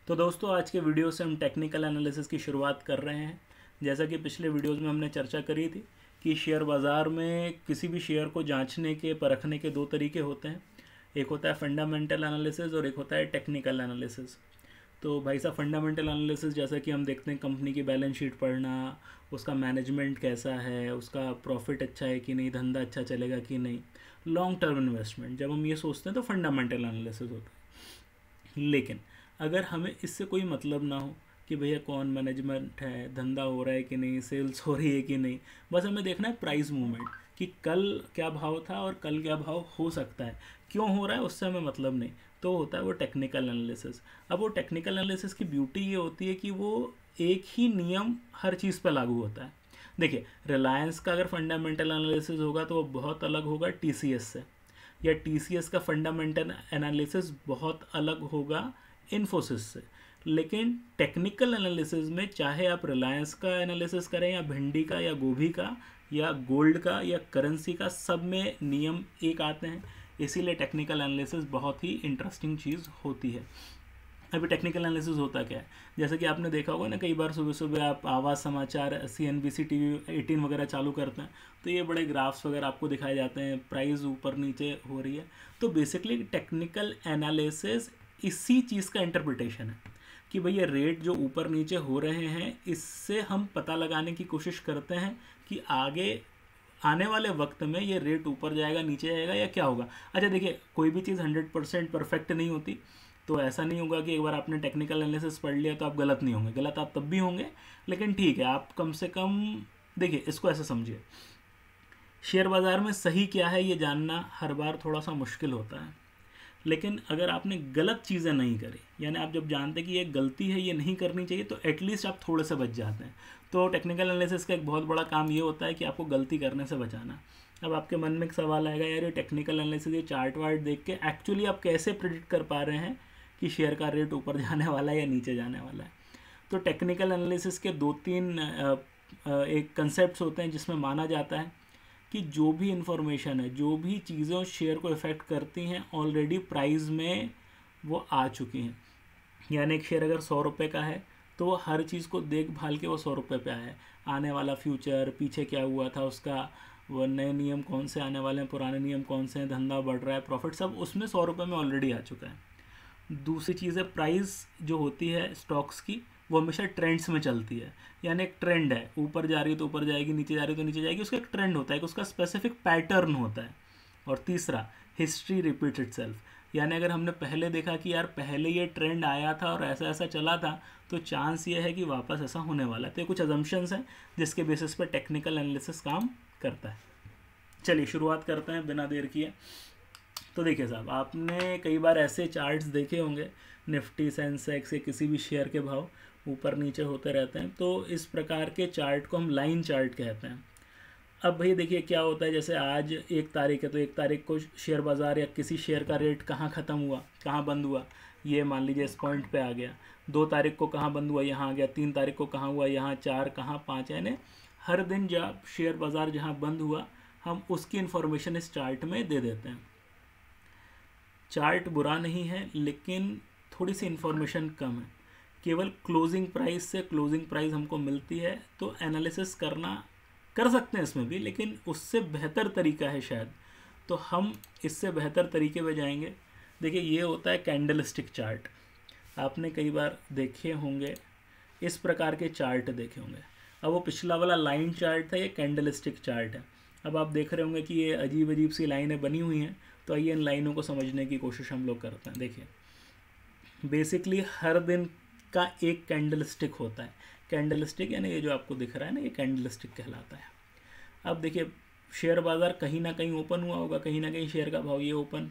तो दोस्तों आज के वीडियो से हम टेक्निकल एनालिसिस की शुरुआत कर रहे हैं। जैसा कि पिछले वीडियोस में हमने चर्चा करी थी कि शेयर बाज़ार में किसी भी शेयर को जांचने के परखने के दो तरीके होते हैं। एक होता है फंडामेंटल एनालिसिस और एक होता है टेक्निकल एनालिसिस। तो भाई साहब फंडामेंटल एनालिसिस जैसा कि हम देखते हैं कंपनी की बैलेंस शीट पढ़ना, उसका मैनेजमेंट कैसा है, उसका प्रॉफिट अच्छा है कि नहीं, धंधा अच्छा चलेगा कि नहीं, लॉन्ग टर्म इन्वेस्टमेंट, जब हम ये सोचते हैं तो फंडामेंटल एनालिसिस होता है। लेकिन अगर हमें इससे कोई मतलब ना हो कि भैया कौन मैनेजमेंट है, धंधा हो रहा है कि नहीं, सेल्स हो रही है कि नहीं, बस हमें देखना है प्राइस मूवमेंट कि कल क्या भाव था और कल क्या भाव हो सकता है, क्यों हो रहा है उससे हमें मतलब नहीं, तो होता है वो टेक्निकल एनालिसिस। अब वो टेक्निकल एनालिसिस की ब्यूटी ये होती है कि वो एक ही नियम हर चीज़ पर लागू होता है। देखिए रिलायंस का अगर फंडामेंटल एनालिसिस होगा तो वो बहुत अलग होगा टीसीएस से, या टीसीएस का फंडामेंटल एनालिसिस बहुत अलग होगा इन्फोसिस से। लेकिन टेक्निकल एनालिसिस में चाहे आप रिलायंस का एनालिसिस करें या भिंडी का या गोभी का या गोल्ड का या करेंसी का, सब में नियम एक आते हैं। इसीलिए टेक्निकल एनालिसिस बहुत ही इंटरेस्टिंग चीज़ होती है। अभी टेक्निकल एनालिसिस होता क्या है, जैसे कि आपने देखा होगा ना, कई बार सुबह सुबह आप आवाज़ समाचार CNBC TV 18 वगैरह चालू करते हैं तो ये बड़े ग्राफ्स वगैरह आपको दिखाए जाते हैं, प्राइस ऊपर नीचे हो रही है। तो बेसिकली टेक्निकल एनालिसिस इसी चीज़ का इंटरप्रिटेशन है कि भाई ये रेट जो ऊपर नीचे हो रहे हैं, इससे हम पता लगाने की कोशिश करते हैं कि आगे आने वाले वक्त में ये रेट ऊपर जाएगा, नीचे जाएगा, या क्या होगा। अच्छा देखिए, कोई भी चीज़ 100% परफेक्ट नहीं होती, तो ऐसा नहीं होगा कि एक बार आपने टेक्निकल एनालिसिस पढ़ लिया तो आप गलत नहीं होंगे। गलत आप तब भी होंगे, लेकिन ठीक है, आप कम से कम देखिए, इसको ऐसे समझिए, शेयर बाज़ार में सही क्या है ये जानना हर बार थोड़ा सा मुश्किल होता है। लेकिन अगर आपने गलत चीज़ें नहीं करी, यानी आप जब जानते कि ये गलती है, ये नहीं करनी चाहिए, तो एटलीस्ट आप थोड़े से बच जाते हैं। तो टेक्निकल एनालिसिस का एक बहुत बड़ा काम ये होता है कि आपको गलती करने से बचाना। अब आपके मन में एक सवाल आएगा, यार ये टेक्निकल एनालिसिस, ये चार्ट वार्ट देख के एक्चुअली आप कैसे प्रिडिक्ट कर पा रहे हैं कि शेयर का रेट ऊपर जाने वाला है या नीचे जाने वाला है। तो टेक्निकल एनालिसिस के दो तीन एक कंसेप्ट होते हैं जिसमें माना जाता है कि जो भी इंफॉर्मेशन है, जो भी चीज़ें उस शेयर को इफ़ेक्ट करती हैं, ऑलरेडी प्राइस में वो आ चुकी हैं। यानी एक शेयर अगर 100 रुपये का है तो वो हर चीज़ को देख भाल के वो 100 रुपये पे आया है। आने वाला फ्यूचर, पीछे क्या हुआ था उसका, वो नए नियम कौन से आने वाले हैं, पुराने नियम कौन से हैं, धंधा बढ़ रहा है, प्रॉफिट, सब उसमें 100 रुपये में ऑलरेडी आ चुका है। दूसरी चीज़ है प्राइस जो होती है स्टॉक्स की, वो हमेशा ट्रेंड्स में चलती है। यानी एक ट्रेंड है, ऊपर जा रही है तो ऊपर जाएगी, नीचे जा रही है तो नीचे जाएगी, उसका एक ट्रेंड होता है, उसका स्पेसिफिक पैटर्न होता है। और तीसरा, हिस्ट्री रिपीट इटसेल्फ, यानी अगर हमने पहले देखा कि यार पहले ये ट्रेंड आया था और ऐसा ऐसा चला था, तो चांस ये है कि वापस ऐसा होने वाला है। तो ये कुछ अजम्पशंस हैं जिसके बेसिस पर टेक्निकल एनालिसिस काम करता है। चलिए शुरुआत करते हैं बिना देर किए। तो देखिए साहब, आपने कई बार ऐसे चार्ट्स देखे होंगे, निफ्टी, सेंसेक्स या किसी भी शेयर के भाव ऊपर नीचे होते रहते हैं, तो इस प्रकार के चार्ट को हम लाइन चार्ट कहते हैं। अब भाई देखिए क्या होता है, जैसे आज 1 तारीख है तो 1 तारीख को शेयर बाज़ार या किसी शेयर का रेट कहाँ ख़त्म हुआ, कहाँ बंद हुआ, ये मान लीजिए इस पॉइंट पे आ गया। 2 तारीख को कहाँ बंद हुआ, यहाँ आ गया। 3 तारीख को कहाँ हुआ, यहाँ। 4 कहाँ, 5, यानी हर दिन जब शेयर बाज़ार जहाँ बंद हुआ, हम उसकी इन्फॉर्मेशन इस चार्ट में दे देते हैं। चार्ट बुरा नहीं है, लेकिन थोड़ी सी इन्फॉर्मेशन कम है। केवल क्लोजिंग प्राइस से क्लोजिंग प्राइस हमको मिलती है, तो एनालिसिस करना कर सकते हैं इसमें भी, लेकिन उससे बेहतर तरीका है शायद, तो हम इससे बेहतर तरीके पे जाएंगे। देखिए ये होता है कैंडलस्टिक चार्ट। आपने कई बार देखे होंगे, इस प्रकार के चार्ट देखे होंगे। अब वो पिछला वाला लाइन चार्ट था, ये कैंडलस्टिक चार्ट है। अब आप देख रहे होंगे कि ये अजीब अजीब सी लाइनें बनी हुई हैं, तो आइए इन लाइनों को समझने की कोशिश हम लोग करते हैं। देखिए बेसिकली हर दिन का एक कैंडलस्टिक होता है। कैंडलस्टिक यानी ये जो आपको दिख रहा है ना, ये कैंडलस्टिक कहलाता है। अब देखिए शेयर बाज़ार कहीं ना कहीं ओपन हुआ होगा, कहीं ना कहीं शेयर का भाव ये ओपन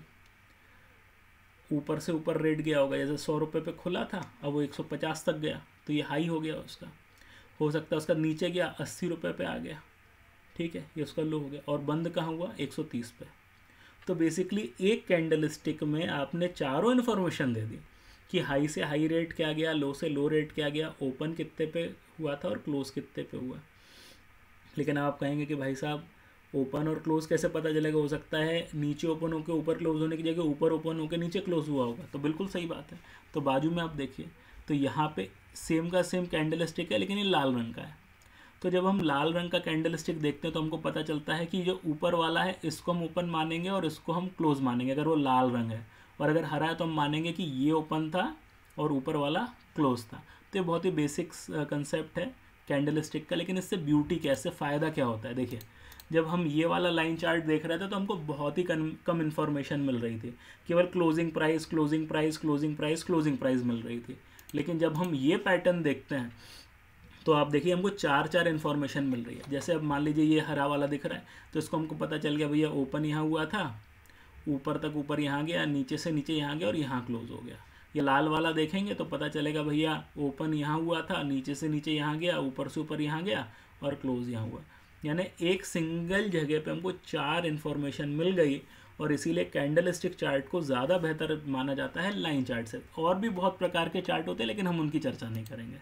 ऊपर से ऊपर रेट गया होगा। जैसे 100 रुपये पे खुला था, अब वो 150 तक गया, तो ये हाई हो गया उसका। हो सकता है उसका नीचे गया, 80 रुपये पे आ गया, ठीक है, ये उसका लो हो गया। और बंद कहाँ हुआ, 130 पे। तो बेसिकली एक कैंडलस्टिक में आपने चारों इन्फॉर्मेशन दे दी कि हाई से हाई रेट क्या गया, लो से लो रेट क्या गया, ओपन कितने पे हुआ था और क्लोज कितने पे हुआ। लेकिन आप कहेंगे कि भाई साहब ओपन और क्लोज कैसे पता चलेगा, हो सकता है नीचे ओपन होकर ऊपर क्लोज होने की जगह ऊपर ओपन होकर नीचे क्लोज हुआ होगा। तो बिल्कुल सही बात है। तो बाजू में आप देखिए, तो यहाँ पे सेम का सेम कैंडल स्टिक है लेकिन ये लाल रंग का है। तो जब हम लाल रंग का कैंडल स्टिक देखते हैं तो हमको पता चलता है कि जो ऊपर वाला है इसको हम ओपन मानेंगे और इसको हम क्लोज मानेंगे अगर वो लाल रंग है, और अगर हरा है तो हम मानेंगे कि ये ओपन था और ऊपर वाला क्लोज था। तो ये बहुत ही बेसिक कंसेप्ट है कैंडल स्टिक का, लेकिन इससे ब्यूटी क्या, इससे फ़ायदा क्या होता है। देखिए जब हम ये वाला लाइन चार्ट देख रहे थे तो हमको बहुत ही कम इन्फॉर्मेशन मिल रही थी, केवल closing price closing price closing price closing price मिल रही थी। लेकिन जब हम ये पैटर्न देखते हैं तो आप देखिए हमको चार इन्फॉर्मेशन मिल रही है। जैसे अब मान लीजिए ये हरा वाला दिख रहा है तो इसको हमको पता चल गया भैया ओपन यहाँ हुआ था, ऊपर तक ऊपर यहाँ गया, नीचे से नीचे यहाँ गया और यहाँ क्लोज हो गया। ये लाल वाला देखेंगे तो पता चलेगा भैया ओपन यहाँ हुआ था, नीचे से नीचे यहाँ गया, ऊपर से ऊपर यहाँ गया और क्लोज यहाँ हुआ। यानी एक सिंगल जगह पे हमको 4 इन्फॉर्मेशन मिल गई, और इसीलिए कैंडल स्टिक चार्ट को ज़्यादा बेहतर माना जाता है लाइन चार्ट से। और भी बहुत प्रकार के चार्ट होते हैं लेकिन हम उनकी चर्चा नहीं करेंगे।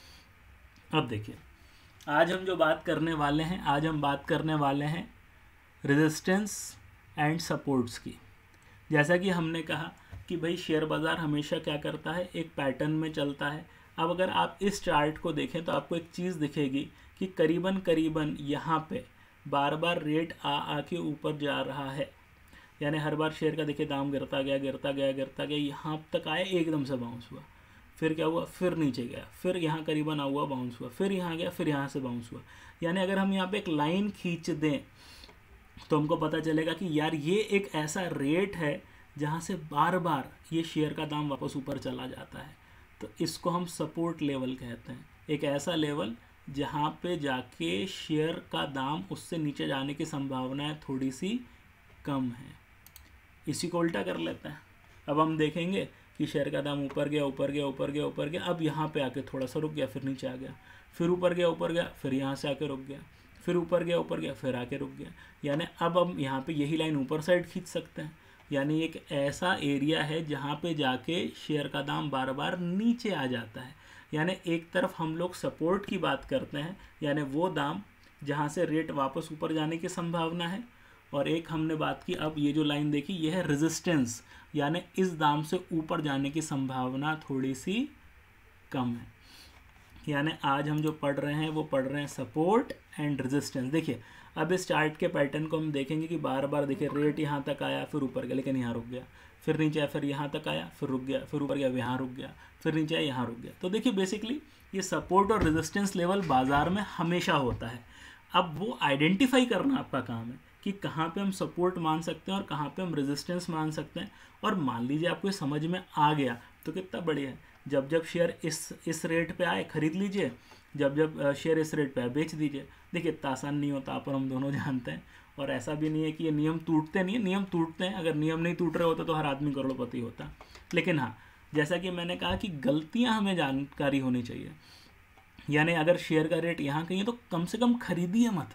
अब देखिए आज हम जो बात करने वाले हैं, आज हम बात करने वाले हैं रेजिस्टेंस एंड सपोर्ट्स की। जैसा कि हमने कहा कि भाई शेयर बाज़ार हमेशा क्या करता है, एक पैटर्न में चलता है। अब अगर आप इस चार्ट को देखें तो आपको एक चीज़ दिखेगी कि करीबन यहाँ पे बार बार रेट आ के ऊपर जा रहा है। यानी हर बार शेयर का देखिए दाम गिरता गया, यहाँ तक आया, एकदम से बाउंस हुआ, फिर क्या हुआ, फिर नीचे गया, फिर यहाँ करीबन हुआ, बाउंस हुआ, फिर यहाँ गया, फिर यहाँ से बाउंस हुआ। यानी अगर हम यहाँ पे एक लाइन खींच दें तो हमको पता चलेगा कि यार ये एक ऐसा रेट है जहाँ से बार बार ये शेयर का दाम वापस ऊपर चला जाता है। तो इसको हम सपोर्ट लेवल कहते हैं, एक ऐसा लेवल जहाँ पे जाके शेयर का दाम उससे नीचे जाने की संभावनाएं थोड़ी सी कम है। इसी को उल्टा कर लेते हैं। अब हम देखेंगे कि शेयर का दाम ऊपर गया, अब यहाँ पे आके थोड़ा सा रुक गया, फिर नीचे आ गया, फिर ऊपर गया, फिर यहाँ से आके रुक गया, फिर ऊपर गया, फिर आके रुक गया। यानी अब हम यहाँ पे यही लाइन ऊपर साइड खींच सकते हैं। यानी एक ऐसा एरिया है जहाँ पे जाके शेयर का दाम बार बार नीचे आ जाता है। यानी एक तरफ हम लोग सपोर्ट की बात करते हैं, यानी वो दाम जहाँ से रेट वापस ऊपर जाने की संभावना है, और एक हमने बात की, अब ये जो लाइन देखी ये है रेजिस्टेंस, यानी इस दाम से ऊपर जाने की संभावना थोड़ी सी कम है। यानी आज हम जो पढ़ रहे हैं वो पढ़ रहे हैं सपोर्ट एंड रेजिस्टेंस। देखिए अब इस चार्ट के पैटर्न को हम देखेंगे कि बार बार देखिए रेट यहाँ तक आया, फिर ऊपर गया, लेकिन यहाँ रुक गया, फिर नीचे आया, फिर यहाँ तक आया, फिर रुक गया, फिर ऊपर गया, यहाँ रुक गया, फिर नीचे आया, यहाँ रुक गया। तो देखिए बेसिकली ये सपोर्ट और रेजिस्टेंस लेवल बाजार में हमेशा होता है। अब वो आइडेंटिफाई करना आपका काम है कि कहाँ पे हम सपोर्ट मान सकते हैं और कहाँ पे हम रेजिस्टेंस मान सकते हैं। और मान लीजिए आपको समझ में आ गया तो कितना बढ़िया है। जब जब शेयर इस रेट पे आए खरीद लीजिए, जब जब शेयर इस रेट पे आए बेच दीजिए। देखिए इतना आसान नहीं होता, पर हम दोनों जानते हैं। और ऐसा भी नहीं है कि ये नियम टूटते नहीं है, नियम टूटते हैं। अगर नियम नहीं टूट रहे होते तो हर आदमी करोड़पति होता। लेकिन हाँ, जैसा कि मैंने कहा कि गलतियाँ हमें जानकारी होनी चाहिए। यानी अगर शेयर का रेट यहाँ कहीं है तो कम से कम खरीदिए मत,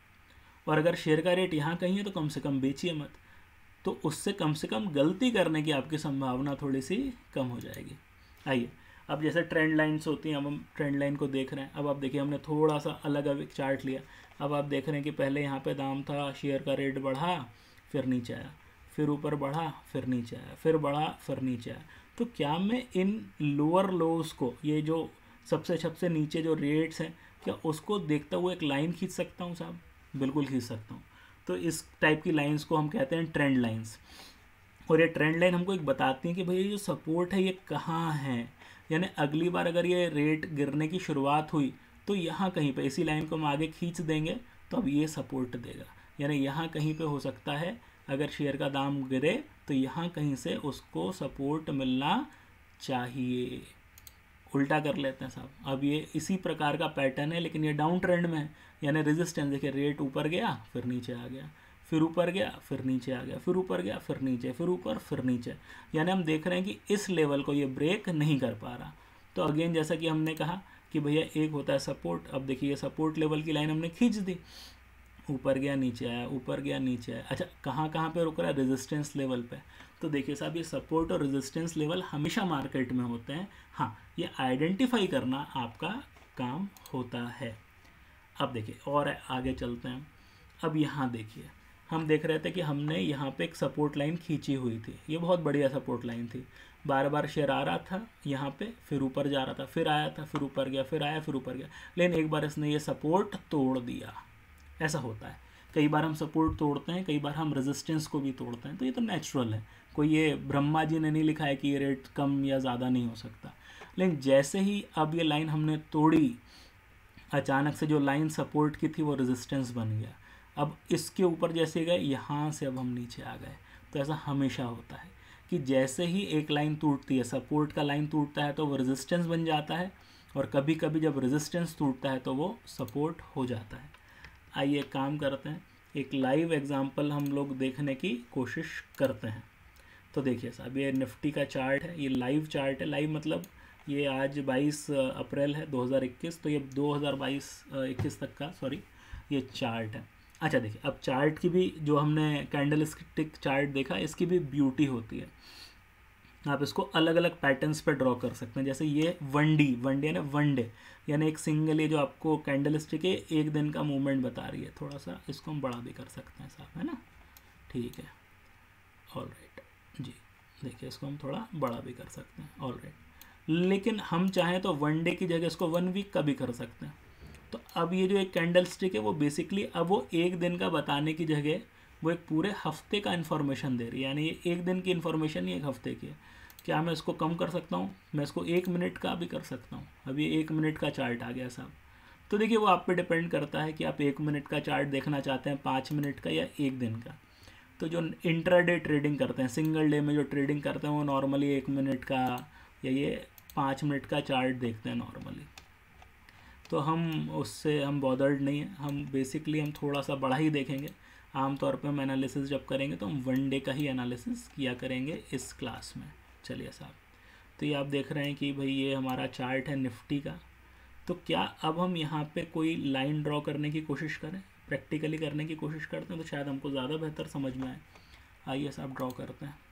और अगर शेयर का रेट यहाँ कहीं है तो कम से कम बेचिए मत। तो उससे कम से कम गलती करने की आपकी संभावना थोड़ी सी कम हो जाएगी। आइए अब जैसे ट्रेंड लाइन्स होती हैं, अब हम ट्रेंड लाइन को देख रहे हैं। अब आप देखिए हमने थोड़ा सा अलग एक चार्ट लिया। अब आप देख रहे हैं कि पहले यहाँ पे दाम था, शेयर का रेट बढ़ा, फिर नीचे आया, फिर ऊपर बढ़ा, फिर नीचे आया, फिर बढ़ा, फिर नीचे आया। तो क्या मैं इन लोअर लोज को, ये जो सबसे नीचे जो रेट्स हैं, क्या उसको देखता हुआ एक लाइन खींच सकता हूँ साहब? बिल्कुल खींच सकता हूँ। तो इस टाइप की लाइंस को हम कहते हैं ट्रेंड लाइंस। और ये ट्रेंड लाइन हमको एक बताती है कि भाई ये जो सपोर्ट है ये कहाँ है। यानी अगली बार अगर ये रेट गिरने की शुरुआत हुई तो यहाँ कहीं पे इसी लाइन को हम आगे खींच देंगे तो अब ये सपोर्ट देगा। यानी यहाँ कहीं पे हो सकता है अगर शेयर का दाम गिरे तो यहाँ कहीं से उसको सपोर्ट मिलना चाहिए। उल्टा कर लेते हैं साहब। अब ये इसी प्रकार का पैटर्न है लेकिन ये डाउन ट्रेंड में है। यानी रेजिस्टेंस देखिए, रेट ऊपर गया फिर नीचे आ गया, फिर ऊपर गया फिर नीचे आ गया, फिर ऊपर गया फिर नीचे, फिर ऊपर फिर नीचे। यानी हम देख रहे हैं कि इस लेवल को ये ब्रेक नहीं कर पा रहा। तो अगेन जैसा कि हमने कहा कि भैया एक होता है सपोर्ट। अब देखिए ये सपोर्ट लेवल की लाइन हमने खींच दी, ऊपर गया नीचे आया, ऊपर गया नीचे आया। अच्छा कहाँ पे रुक रहा है? रेजिस्टेंस लेवल पे। तो देखिए साहब ये सपोर्ट और रेजिस्टेंस लेवल हमेशा मार्केट में होते हैं। हाँ, ये आइडेंटिफाई करना आपका काम होता है। अब देखिए और आगे चलते हैं। अब यहाँ देखिए हम देख रहे थे कि हमने यहाँ पे एक सपोर्ट लाइन खींची हुई थी, ये बहुत बढ़िया सपोर्ट लाइन थी। बार बार शेयर आ रहा था यहाँ पे, फिर ऊपर जा रहा था, फिर आया था, फिर ऊपर गया, फिर आया, फिर ऊपर गया, लेकिन एक बार इसने ये सपोर्ट तोड़ दिया। ऐसा होता है, कई बार हम सपोर्ट तोड़ते हैं, कई बार हम रेजिस्टेंस को भी तोड़ते हैं, तो ये तो नेचुरल है। कोई ये ब्रह्मा जी ने नहीं लिखा है कि ये रेट कम या ज़्यादा नहीं हो सकता। लेकिन जैसे ही अब ये लाइन हमने तोड़ी, अचानक से जो लाइन सपोर्ट की थी वो रेजिस्टेंस बन गया। अब इसके ऊपर जैसे गए, यहाँ से अब हम नीचे आ गए। तो ऐसा हमेशा होता है कि जैसे ही एक लाइन टूटती है, सपोर्ट का लाइन टूटता है तो वो रेजिस्टेंस बन जाता है, और कभी कभी जब रेजिस्टेंस टूटता है तो वो सपोर्ट हो जाता है। आइए एक काम करते हैं, एक लाइव एग्जांपल हम लोग देखने की कोशिश करते हैं। तो देखिए साहब, ये निफ्टी का चार्ट है, ये लाइव चार्ट है। लाइव मतलब ये आज 22 अप्रैल है 2021, तो ये 2022-21 तक का ये चार्ट है। अच्छा देखिए, अब चार्ट की भी, जो हमने कैंडल स्टिक चार्ट देखा, इसकी भी ब्यूटी होती है। आप इसको अलग अलग पैटर्न्स पे ड्रॉ कर सकते हैं। जैसे ये वन डी है ना, वन डे, यानी एक सिंगल, ये जो आपको कैंडल स्टिक है एक दिन का मूवमेंट बता रही है। थोड़ा सा इसको हम बड़ा भी कर सकते हैं साहब, है ना, ठीक है, ऑल राइट जी। देखिए इसको हम थोड़ा बड़ा भी कर सकते हैं, ऑल राइट। लेकिन हम चाहें तो वन डे की जगह इसको 1 वीक का भी कर सकते हैं। तो अब ये जो एक कैंडल स्टिक है वो बेसिकली अब वो एक दिन का बताने की जगह वो एक पूरे हफ्ते का इन्फॉर्मेशन दे रही है। यानी ये एक दिन की इन्फॉर्मेशन ही एक हफ्ते की है। क्या मैं इसको कम कर सकता हूँ? मैं इसको 1 मिनट का भी कर सकता हूँ। अब ये 1 मिनट का चार्ट आ गया साहब। तो देखिए वो आप पे डिपेंड करता है कि आप 1 मिनट का चार्ट देखना चाहते हैं, 5 मिनट का, या एक दिन का। तो जो इंट्राडे ट्रेडिंग करते हैं, सिंगल डे में जो ट्रेडिंग करते हैं, वो नॉर्मली 1 मिनट का या ये 5 मिनट का चार्ट देखते हैं नॉर्मली। तो हम उससे हम बॉदर्ड नहीं है, हम बेसिकली हम थोड़ा सा बड़ा ही देखेंगे। आमतौर पे हम एनालिसिस जब करेंगे तो हम वन डे का ही एनालिसिस किया करेंगे इस क्लास में। चलिए साहब, तो ये आप देख रहे हैं कि भाई ये हमारा चार्ट है निफ्टी का। तो क्या अब हम यहाँ पे कोई लाइन ड्रॉ करने की कोशिश करें, प्रैक्टिकली करने की कोशिश करते हैं, तो शायद हमको ज़्यादा बेहतर समझ में आए। आइए साहब ड्रॉ करते हैं।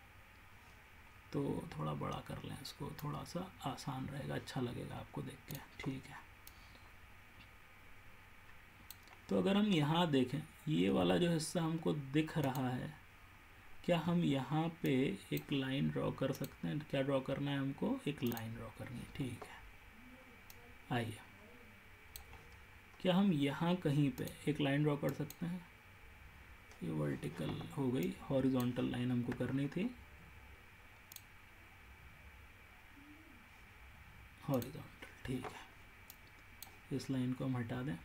तो थोड़ा बड़ा कर लें इसको, थोड़ा सा आसान रहेगा, अच्छा लगेगा आपको देख के, ठीक है। तो अगर हम यहाँ देखें, ये वाला जो हिस्सा हमको दिख रहा है, क्या हम यहाँ पे एक लाइन ड्रॉ कर सकते हैं? क्या ड्रॉ करना है हमको? एक लाइन ड्रॉ करनी है, ठीक है। आइए, क्या हम यहाँ कहीं पे एक लाइन ड्रॉ कर सकते हैं? ये वर्टिकल हो गई, हॉरिजॉन्टल लाइन हमको करनी थी, हॉरिजॉन्टल, ठीक है। इस लाइन को हम हटा दें,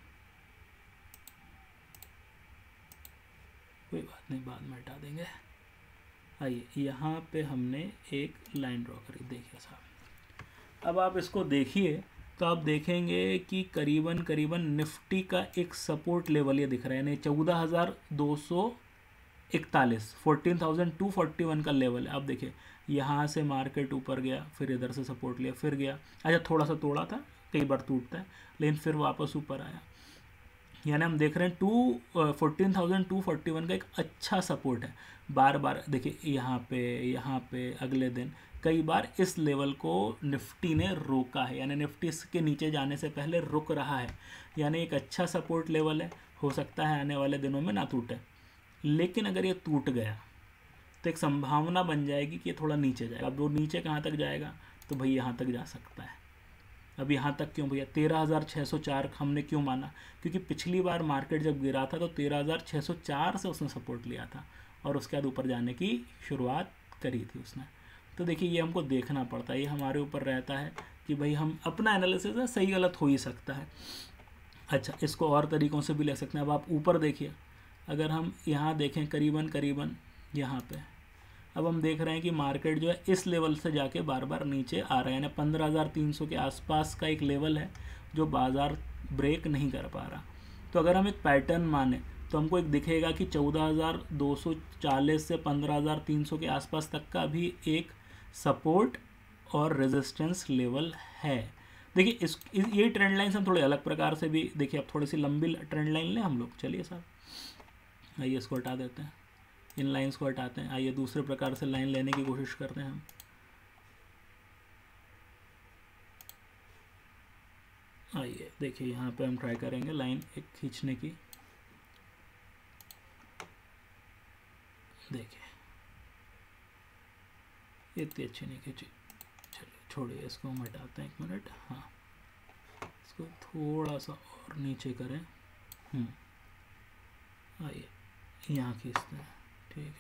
कोई बात नहीं, बाद में हटा देंगे। आइए, यहाँ पे हमने एक लाइन ड्रॉ करी, देखिए साहब। अब आप इसको देखिए तो आप देखेंगे कि करीबन करीबन निफ्टी का एक सपोर्ट लेवल ये दिख रहा है, यानी 14,241, 14,241 का लेवल है। आप देखिए यहाँ से मार्केट ऊपर गया, फिर इधर से सपोर्ट लिया, फिर गया, अच्छा थोड़ा सा तोड़ा था, कई बार टूटता है, लेकिन फिर वापस ऊपर आया। यानी हम देख रहे हैं 14,241 का एक अच्छा सपोर्ट है। बार बार देखिए यहाँ पे अगले दिन कई बार इस लेवल को निफ्टी ने रोका है, यानी निफ्टी इसके नीचे जाने से पहले रुक रहा है, यानी एक अच्छा सपोर्ट लेवल है। हो सकता है आने वाले दिनों में ना टूटे, लेकिन अगर ये टूट गया तो एक संभावना बन जाएगी कि ये थोड़ा नीचे जाएगा। अब वो नीचे कहाँ तक जाएगा? तो भाई यहाँ तक जा सकता है। अब यहाँ तक क्यों भैया? 13,604 हमने क्यों माना? क्योंकि पिछली बार मार्केट जब गिरा था तो 13,604 से उसने सपोर्ट लिया था और उसके बाद ऊपर जाने की शुरुआत करी थी उसने। तो देखिए ये हमको देखना पड़ता है, ये हमारे ऊपर रहता है कि भाई हम अपना एनालिसिस है, सही गलत हो ही सकता है। अच्छा, इसको और तरीक़ों से भी ले सकते हैं। अब आप ऊपर देखिए, अगर हम यहाँ देखें करीबन यहाँ पे, अब हम देख रहे हैं कि मार्केट जो है इस लेवल से जाके बार बार नीचे आ रहा है, यानी 15,300 के आसपास का एक लेवल है जो बाज़ार ब्रेक नहीं कर पा रहा। तो अगर हम एक पैटर्न माने तो हमको एक दिखेगा कि 14,240 से 15,300 के आसपास तक का भी एक सपोर्ट और रेजिस्टेंस लेवल है। देखिए ये ट्रेंड लाइन हम थोड़े अलग प्रकार से भी देखिए, अब थोड़ी सी लंबी ट्रेंड लाइन लें हम लोग। चलिए साहब, आइए इसको हटा देते हैं, इन लाइंस को हटाते हैं। आइए दूसरे प्रकार से लाइन लेने की कोशिश करते हैं हम। आइए देखिए, यहाँ पे हम ट्राई करेंगे लाइन एक खींचने की। देखिए इतनी अच्छी नहीं खींची, चलिए छोड़िए इसको, हम हटाते हैं 1 मिनट। हाँ, इसको थोड़ा सा और नीचे करें। आइए यहाँ खींचते हैं, ठीक है।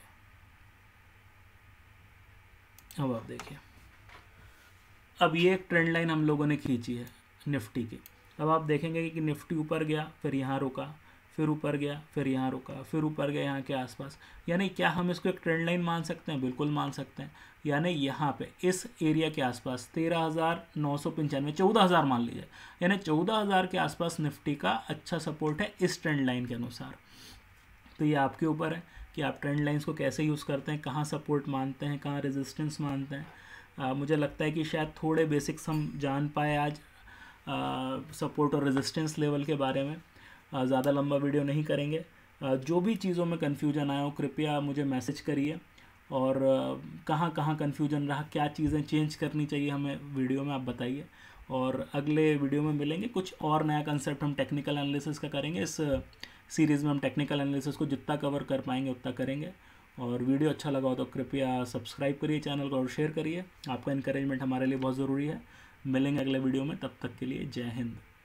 अब आप देखिए, अब ये एक ट्रेंड लाइन हम लोगों ने खींची है निफ्टी की। अब आप देखेंगे कि निफ्टी ऊपर गया, फिर यहाँ रुका, फिर ऊपर गया, फिर यहाँ रुका, फिर ऊपर गया यहाँ के आसपास। यानी क्या हम इसको एक ट्रेंड लाइन मान सकते हैं? बिल्कुल मान सकते हैं। यानी यहाँ पे इस एरिया के आसपास 13,995, 14,000 मान लीजिए, यानी 14,000 के आसपास निफ्टी का अच्छा सपोर्ट है इस ट्रेंड लाइन के अनुसार। तो ये आपके ऊपर है कि आप ट्रेंड लाइंस को कैसे यूज़ करते हैं, कहाँ सपोर्ट मानते हैं, कहाँ रेजिस्टेंस मानते हैं। मुझे लगता है कि शायद थोड़े बेसिक्स हम जान पाए आज सपोर्ट और रेजिस्टेंस लेवल के बारे में। ज़्यादा लंबा वीडियो नहीं करेंगे। जो भी चीज़ों में कन्फ्यूजन आया हो कृपया मुझे मैसेज करिए, और कहाँ कहाँ कन्फ्यूजन रहा, क्या चीज़ें चेंज करनी चाहिए हमें वीडियो में, आप बताइए। और अगले वीडियो में मिलेंगे, कुछ और नया कंसेप्ट हम टेक्निकल एनालिसिस का करेंगे। इस सीरीज़ में हम टेक्निकल एनालिसिस को जितना कवर कर पाएंगे उतना करेंगे। और वीडियो अच्छा लगा हो तो कृपया सब्सक्राइब करिए चैनल को और शेयर करिए। आपका इनकरेजमेंट हमारे लिए बहुत ज़रूरी है। मिलेंगे अगले वीडियो में, तब तक के लिए जय हिंद।